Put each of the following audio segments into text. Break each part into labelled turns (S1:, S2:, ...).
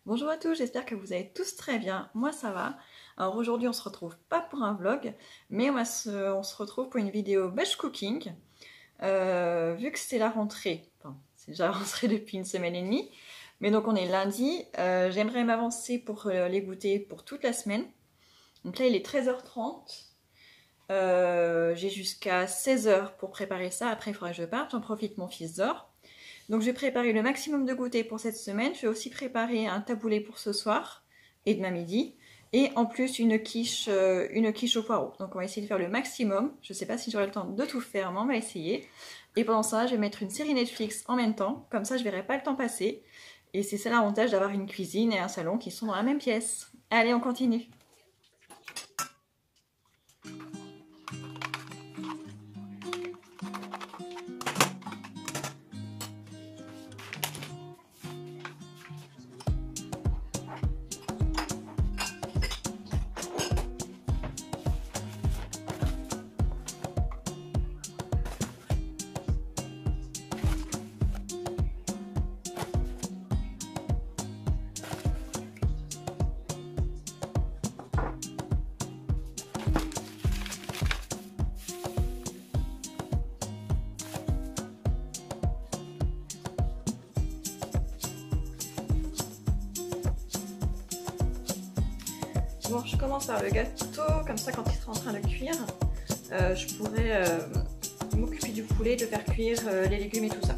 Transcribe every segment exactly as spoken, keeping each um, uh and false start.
S1: Bonjour à tous, j'espère que vous allez tous très bien, moi ça va. Alors aujourd'hui on se retrouve pas pour un vlog, mais on, va se, on se retrouve pour une vidéo batch cooking. Euh, vu que c'est la rentrée, enfin c'est déjà la rentrée depuis une semaine et demie, mais donc on est lundi, euh, j'aimerais m'avancer pour euh, les goûter pour toute la semaine. Donc là il est treize heures trente, euh, j'ai jusqu'à seize heures pour préparer ça, après il faudra que je parte, j'en profite, mon fils dort. Donc je vais préparer le maximum de goûter pour cette semaine. Je vais aussi préparer un taboulé pour ce soir et demain midi. Et en plus une quiche, euh, une quiche au poireau. Donc on va essayer de faire le maximum. Je ne sais pas si j'aurai le temps de tout faire, mais on va essayer. Et pendant ça, je vais mettre une série Netflix en même temps. Comme ça, je ne verrai pas le temps passer. Et c'est ça l'avantage d'avoir une cuisine et un salon qui sont dans la même pièce. Allez, on continue. Bon, je commence par le gâteau, comme ça quand il sera en train de cuire, euh, je pourrai euh, m'occuper du poulet, de faire cuire euh, les légumes et tout ça.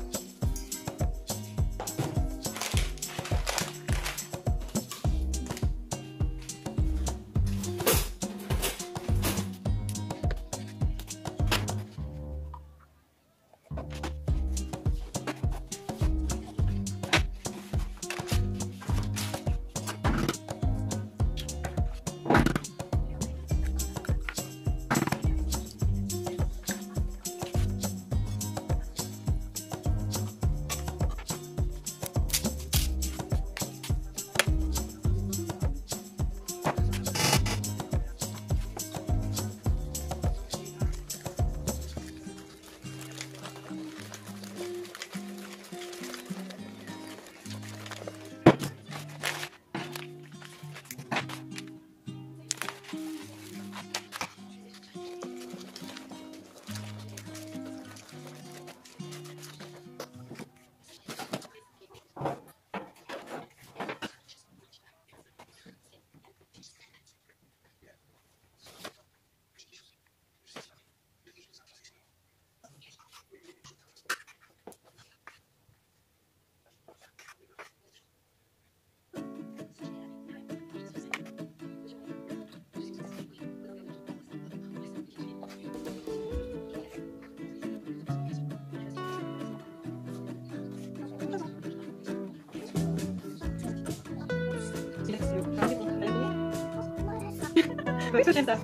S1: Oui, ça j'aime ça.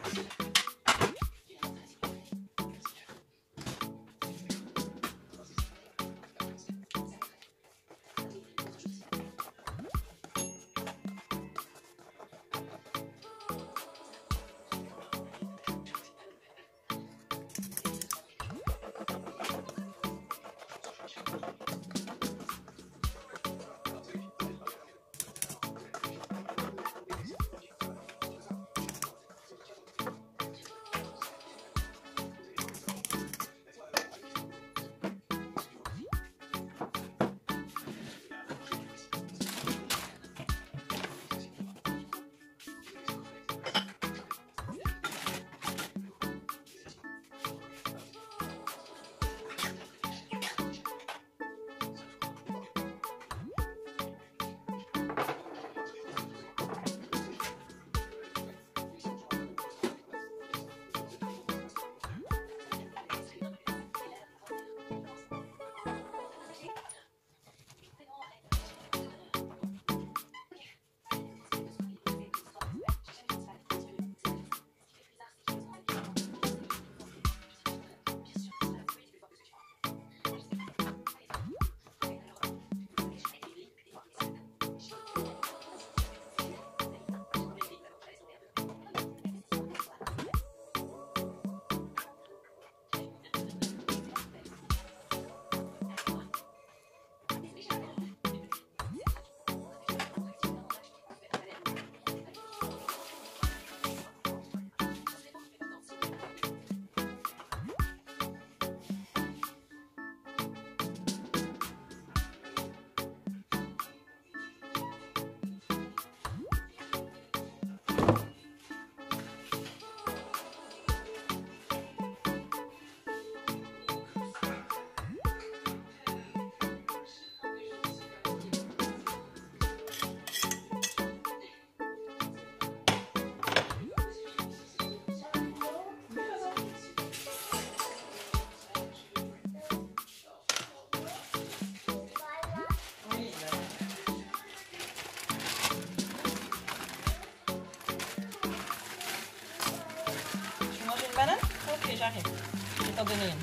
S1: Ok, j'arrive. Je vais t'en donner une.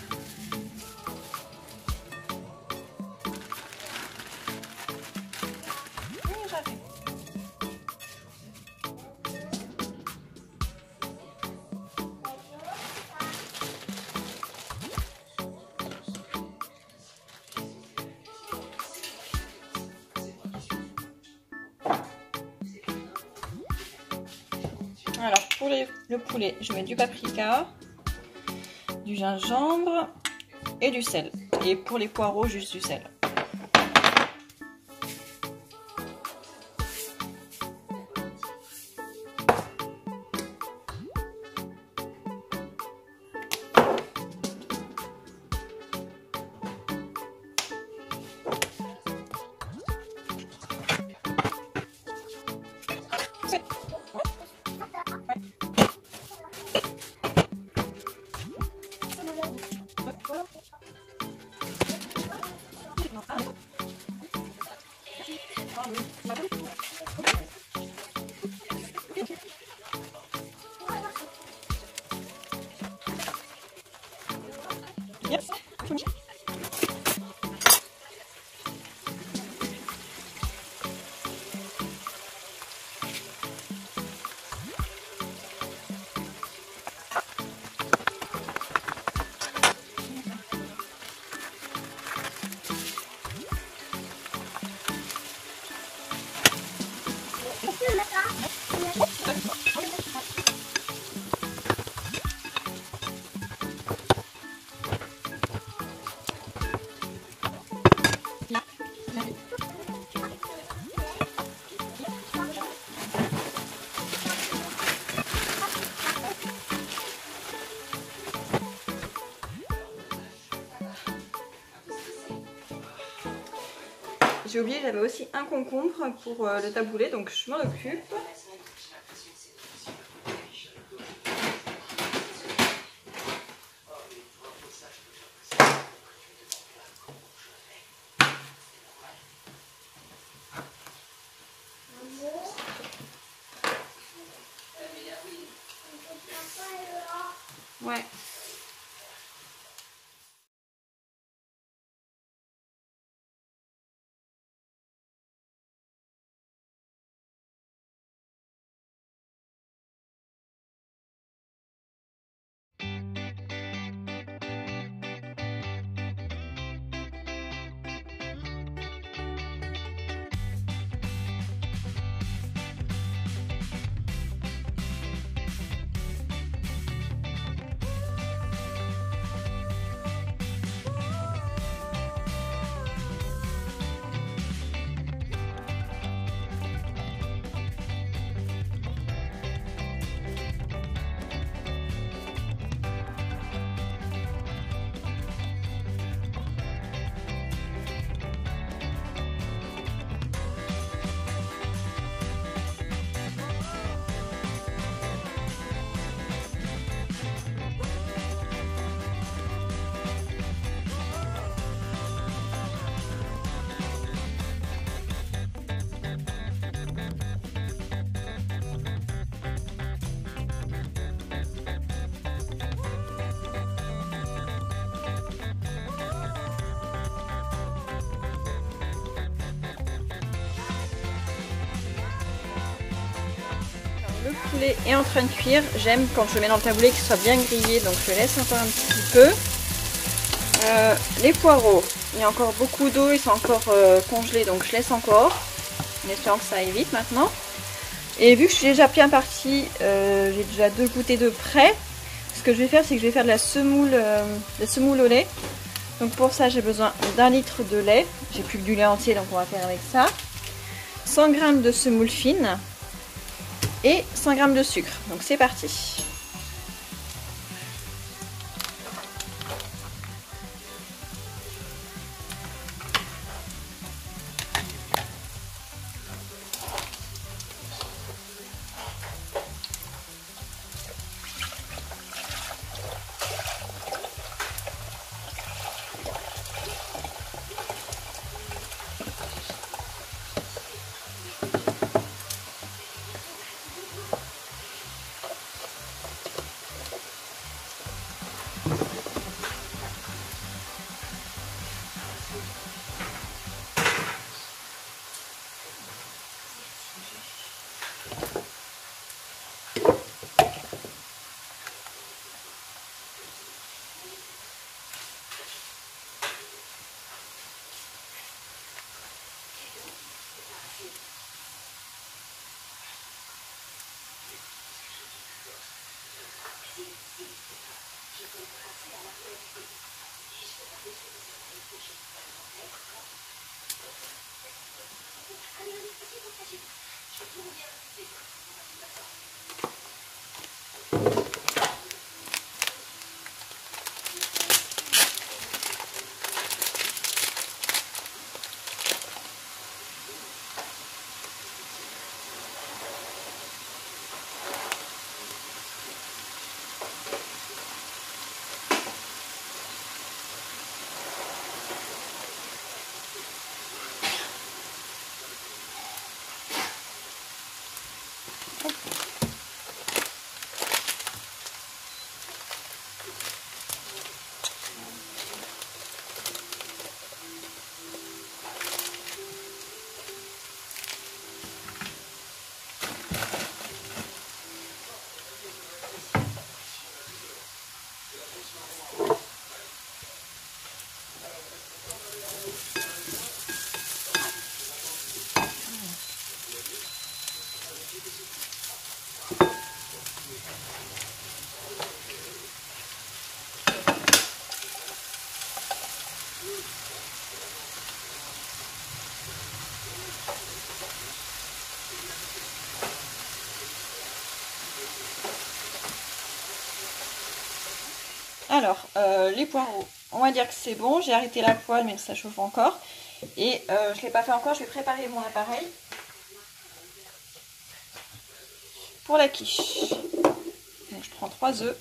S1: Oui, j'arrive. Alors, pour les, le poulet, je mets du paprika, du gingembre et du sel. Et pour les poireaux, juste du sel. Yes. J'ai oublié, j'avais aussi un concombre pour euh, le taboulé, donc je m'en occupe. poulet est en train de cuire. J'aime quand je mets dans le taboulé qu'il soit bien grillé, donc je laisse encore un petit peu. Euh, les poireaux, il y a encore beaucoup d'eau, ils sont encore euh, congelés, donc je laisse encore, en espérant que ça aille vite maintenant. Et vu que je suis déjà bien partie, euh, j'ai déjà deux goûters de près. Ce que je vais faire, c'est que je vais faire de la semoule, euh, de la semoule au lait. Donc pour ça, j'ai besoin d'un litre de lait. J'ai plus que du lait entier, donc on va faire avec ça. cent grammes de semoule fine et cent grammes de sucre. Donc c'est parti. Alors, euh, les poireaux, on va dire que c'est bon. J'ai arrêté la poêle, mais ça chauffe encore. Et euh, je ne l'ai pas fait encore, je vais préparer mon appareil pour la quiche. Donc, je prends trois œufs.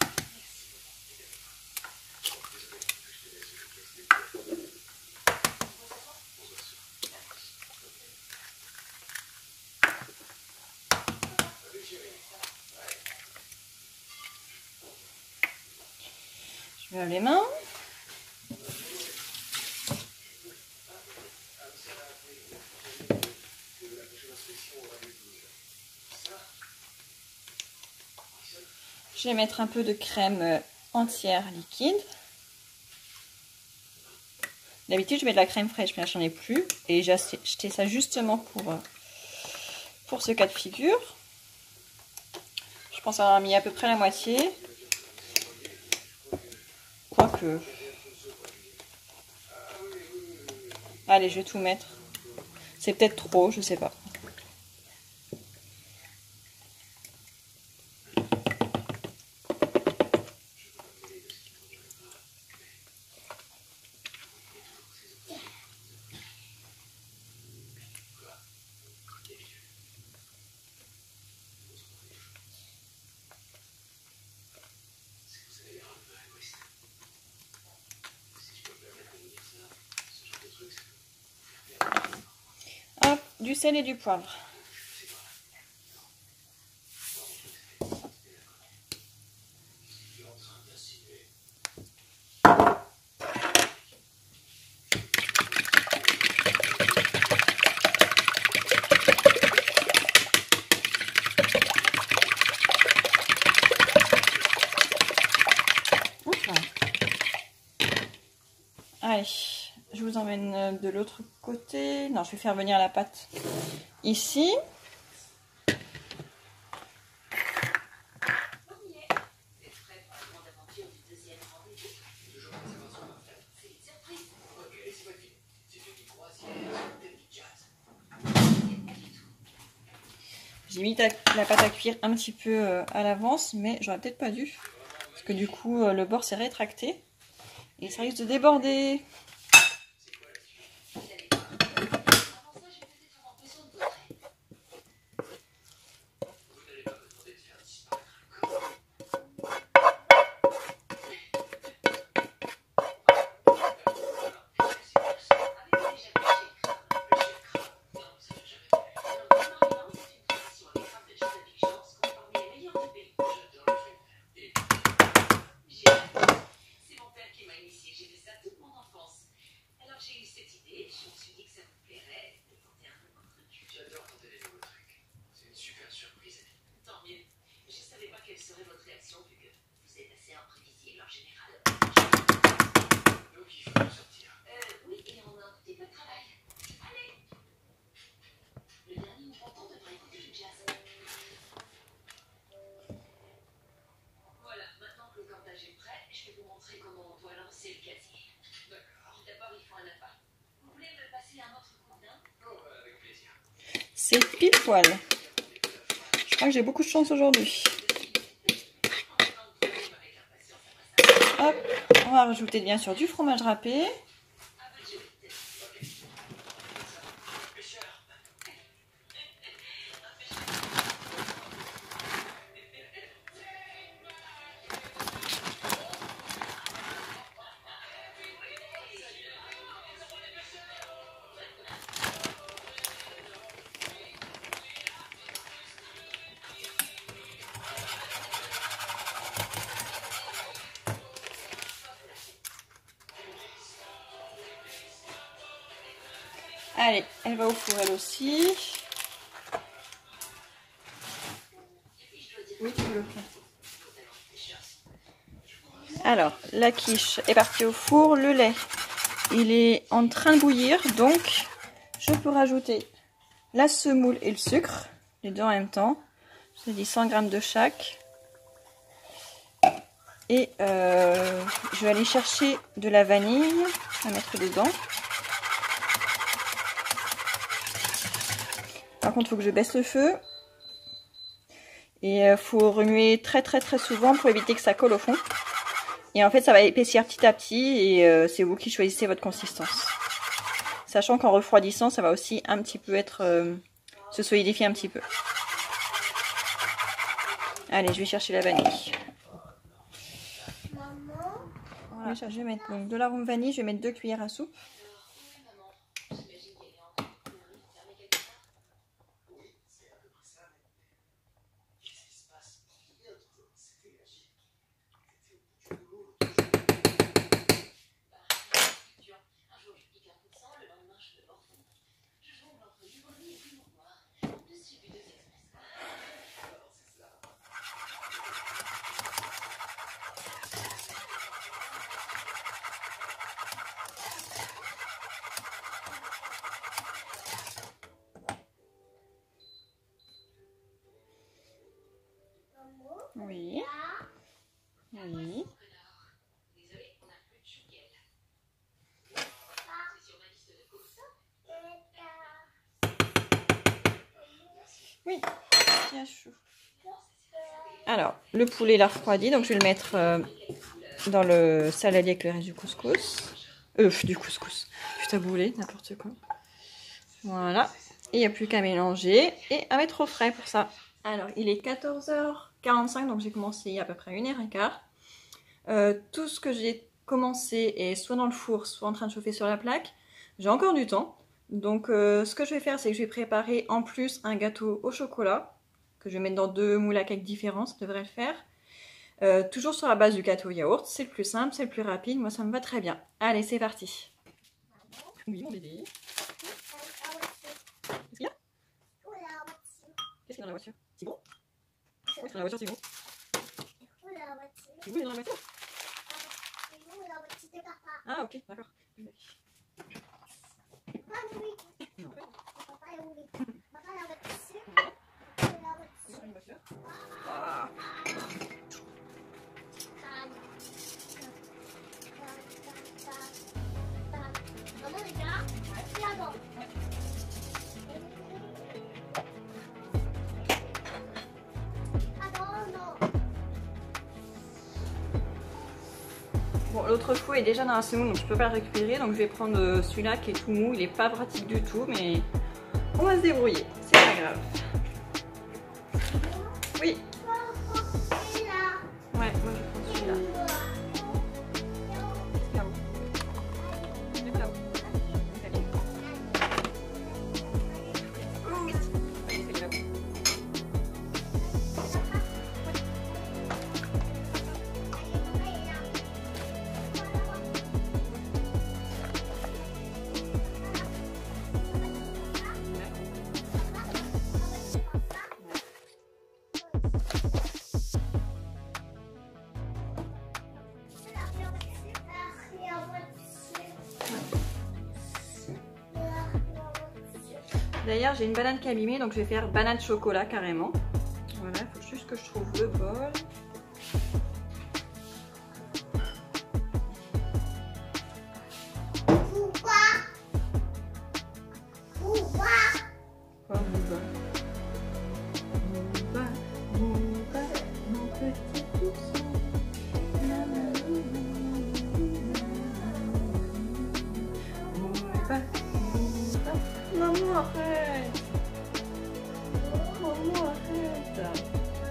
S1: Je lave les mains. Je vais mettre un peu de crème entière liquide. D'habitude, je mets de la crème fraîche, mais là, j'en ai plus. Et j'ai acheté ça justement pour, pour ce cas de figure. Je pense avoir mis à peu près la moitié. Quoique. Allez, je vais tout mettre. C'est peut-être trop, je sais pas. Hop, du sel et du poivre. Voilà. Allez, je vous emmène de l'autre côté. Non, je vais faire venir la pâte ici. J'ai mis la pâte à cuire un petit peu à l'avance, mais j'aurais peut-être pas dû. Parce que du coup, le bord s'est rétracté. Et ça risque de déborder. C'est pile poil. Je crois que j'ai beaucoup de chance aujourd'hui. Hop, on va rajouter bien sûr du fromage râpé. Allez, elle va au four elle aussi. Oui, tu peux le faire. Alors, la quiche est partie au four. Le lait, il est en train de bouillir. Donc, je peux rajouter la semoule et le sucre. Les deux en même temps. J'ai dit cent grammes de chaque. Et euh, je vais aller chercher de la vanille à mettre dedans. Par contre, il faut que je baisse le feu. Et il faut remuer très très très souvent pour éviter que ça colle au fond. Et en fait, ça va épaissir petit à petit et euh, c'est vous qui choisissez votre consistance. Sachant qu'en refroidissant, ça va aussi un petit peu être... Euh, se solidifier un petit peu. Allez, je vais chercher la vanille. Voilà, je vais mettre donc de l'arôme vanille, je vais mettre deux cuillères à soupe. Oui. Oui. Oui, bien chaud. Alors, le poulet l'a refroidi, donc je vais le mettre euh, dans le saladier avec le reste du couscous. Euh, du couscous. Du taboulé, n'importe quoi. Voilà. Et il n'y a plus qu'à mélanger et à mettre au frais pour ça. Alors, il est quatorze heures quarante-cinq, donc j'ai commencé il y a à peu près une heure quinze. Euh, tout ce que j'ai commencé est soit dans le four, soit en train de chauffer sur la plaque. J'ai encore du temps. Donc, euh, ce que je vais faire, c'est que je vais préparer en plus un gâteau au chocolat, que je vais mettre dans deux moules à cake différents, ça devrait le faire. Euh, toujours sur la base du gâteau yaourt, c'est le plus simple, c'est le plus rapide, moi ça me va très bien. Allez, c'est parti. Oui, mon bébé. Qu'est-ce qu'il y a? Qu'est-ce qu'il y a dans la voiture? C'est gros? Qu'est-ce qu'il y a dans la voiture, c'est gros? C'est gros, il est dans la voiture? Ah, ok, d'accord. Ah. Bon, l'autre fouet est déjà dans la semoule, donc je peux pas le récupérer, donc je vais prendre celui-là qui est tout mou. Il est pas pratique du tout, mais on va se débrouiller, c'est pas grave. Oui. Ouais, moi je prends celui-là. D'ailleurs, j'ai une banane qui est abîmée, donc je vais faire banane chocolat carrément. Voilà, il faut juste que je trouve le bol.
S2: Pourquoi? Pourquoi?
S1: Quoi, Bouba? Bouba, Bouba, mon petit ourson. Bouba, Bouba. Maman, arrête! Maman, arrête!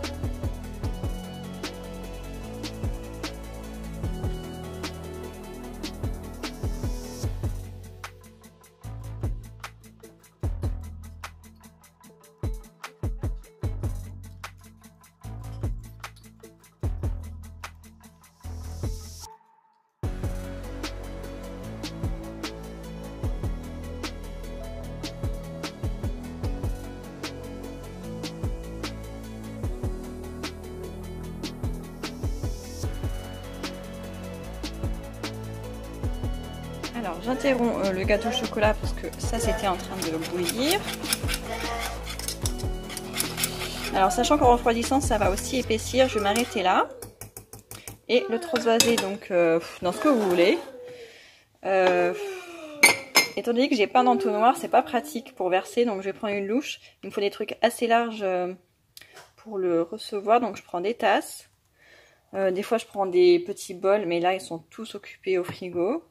S1: Alors j'interromps euh, le gâteau au chocolat parce que ça c'était en train de bouillir. Alors sachant qu'en refroidissant ça va aussi épaissir, je vais m'arrêter là. Et le transvaser donc euh, dans ce que vous voulez. Euh, étant donné que j'ai pas d'entonnoir, c'est pas pratique pour verser, donc je vais prendre une louche. Il me faut des trucs assez larges euh, pour le recevoir, donc je prends des tasses. Euh, des fois je prends des petits bols, mais là ils sont tous occupés au frigo.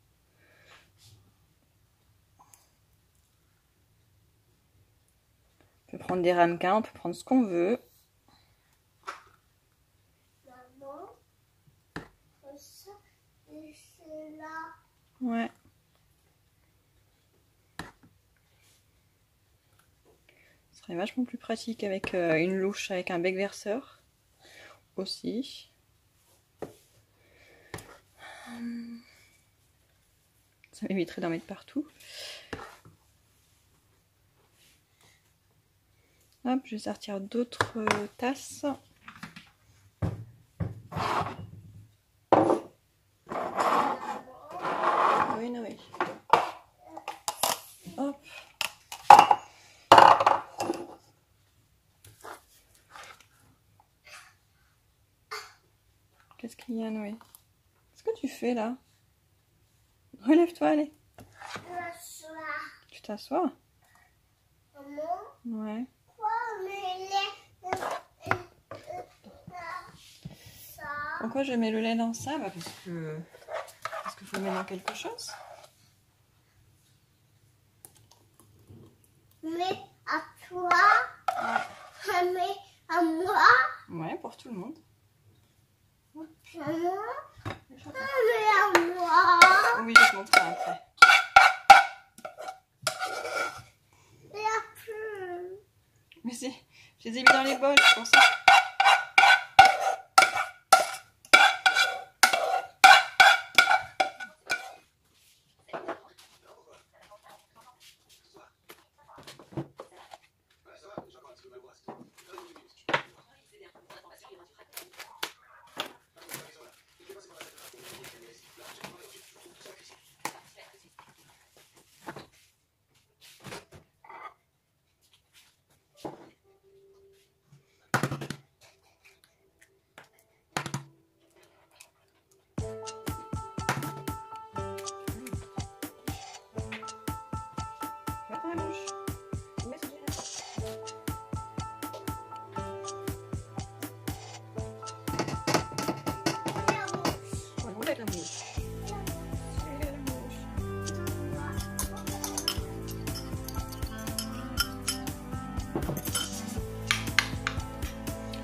S1: On peut prendre des ramequins, on peut prendre ce qu'on veut.
S2: Maman, ça, et c'est là.
S1: Ouais. Ce serait vachement plus pratique avec euh, une louche avec un bec verseur aussi. Ça m'éviterait d'en mettre partout. Hop, je vais sortir d'autres euh, tasses. Oui, oui. Hop. Qu'est-ce qu'il y a, Noé? Qu'est-ce que tu fais là? Relève-toi, allez. Tu t'assois?
S2: Maman,
S1: Ouais.
S2: quoi, mais les... ça.
S1: Pourquoi je mets le lait dans ça? Bah parce que... Parce qu'il faut le mettre dans quelque chose.
S2: Mais à toi,
S1: Ouais.
S2: mais à moi,
S1: Ouais, pour tout le monde.
S2: maman, mais à moi.
S1: Oui, je te montrerai après.
S2: Il y a plus.
S1: Mais c'est... Je les ai mis dans les bols, c'est pour ça.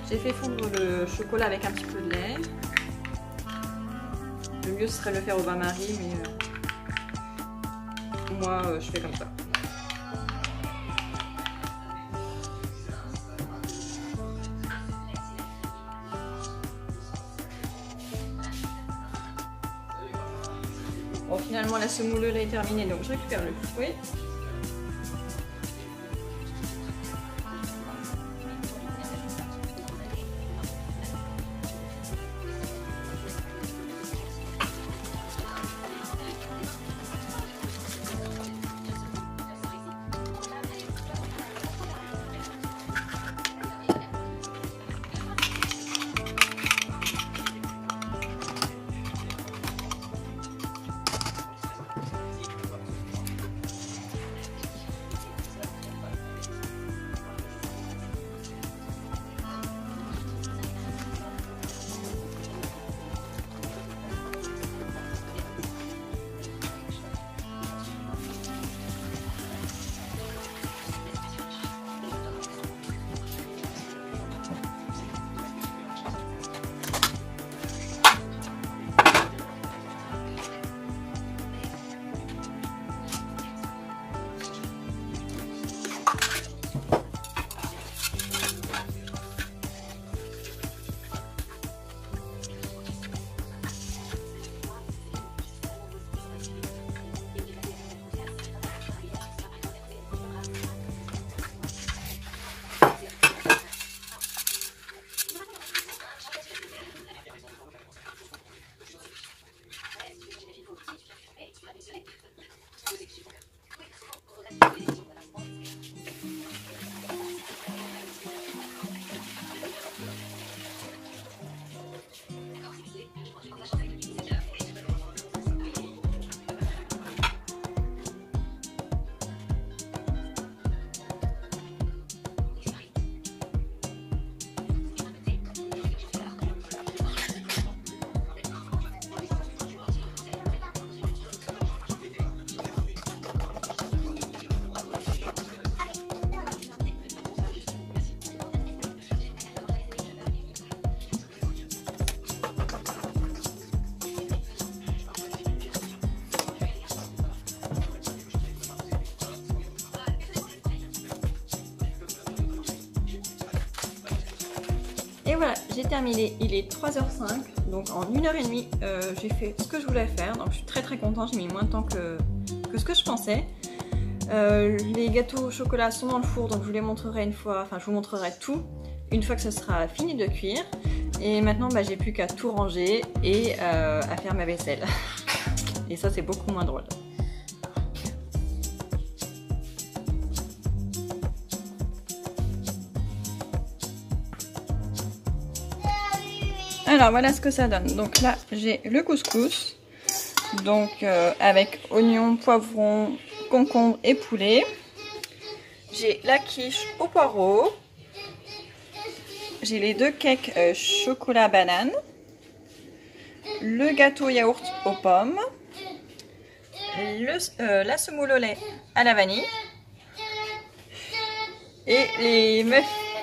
S1: J'ai fait fondre le chocolat avec un petit peu de lait. Le mieux ce serait de le faire au bain-marie, mais euh, moi euh, je fais comme ça. Bon, finalement la semoule est terminée, donc je récupère le fouet. Et voilà, j'ai terminé, il est trois heures cinq, donc en une heure trente, euh, j'ai fait ce que je voulais faire, donc je suis très très contente, j'ai mis moins de temps que, que ce que je pensais. Euh, les gâteaux au chocolat sont dans le four, donc je vous les montrerai une fois, enfin je vous montrerai tout, une fois que ce sera fini de cuire. Et maintenant, bah, j'ai plus qu'à tout ranger et euh, à faire ma vaisselle. Et ça, c'est beaucoup moins drôle. Alors voilà ce que ça donne. Donc là j'ai le couscous, donc euh, avec oignons, poivrons, concombre et poulet. J'ai la quiche au poireau. J'ai les deux cakes euh, chocolat banane. Le gâteau yaourt aux pommes. Le, euh, la semoule au lait à la vanille. Et les muffins.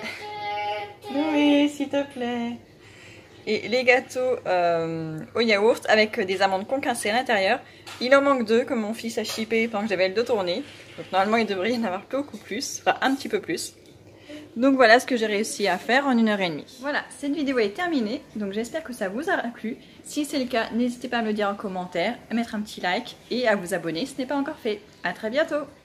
S1: Oui, s'il te plaît. Et les gâteaux euh, au yaourt avec des amandes concassées à l'intérieur. Il en manque deux que mon fils a chippé pendant que j'avais le dos tourné. Donc normalement il devrait y en avoir beaucoup plus, enfin un petit peu plus. Donc voilà ce que j'ai réussi à faire en une heure trente. Voilà, cette vidéo est terminée, donc j'espère que ça vous aura plu. Si c'est le cas, n'hésitez pas à me le dire en commentaire, à mettre un petit like et à vous abonner si ce n'est pas encore fait. A très bientôt!